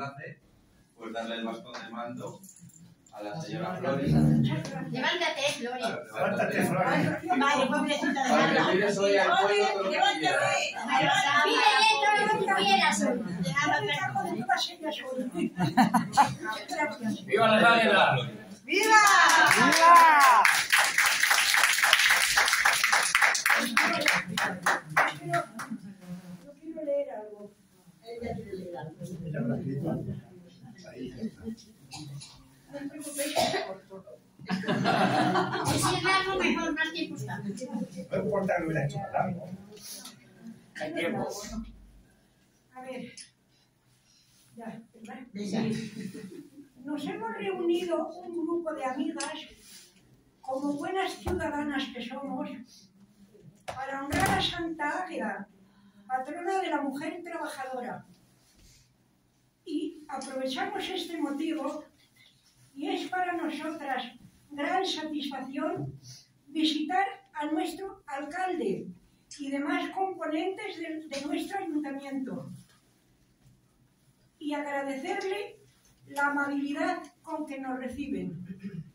place, pues darle el bastón de mando a la señora Flores. Levántate, Flores. Levántate, Flores. Vale, pobrecita de Para que nada. mires hoy al pueblo todo lo que quieras. Pídele todo lo que quieras. ¡Viva las águilas! ¡Viva! ¡Viva! Yo quiero leer algo. Ella quiere leer algo. No os preocupéis, que es corto. Si es largo, mejor, más tiempo está. No importa que hubiera hecho largo. Hay tiempo. A ver. Ya, ¿verdad? Venga. Nos hemos reunido un grupo de amigas, como buenas ciudadanas que somos, para honrar a Santa Águeda, patrona de la mujer trabajadora. Y aprovechamos este motivo, y es para nosotras gran satisfacción visitar a nuestro alcalde y demás componentes de nuestro ayuntamiento, y agradecerle la amabilidad con que nos reciben.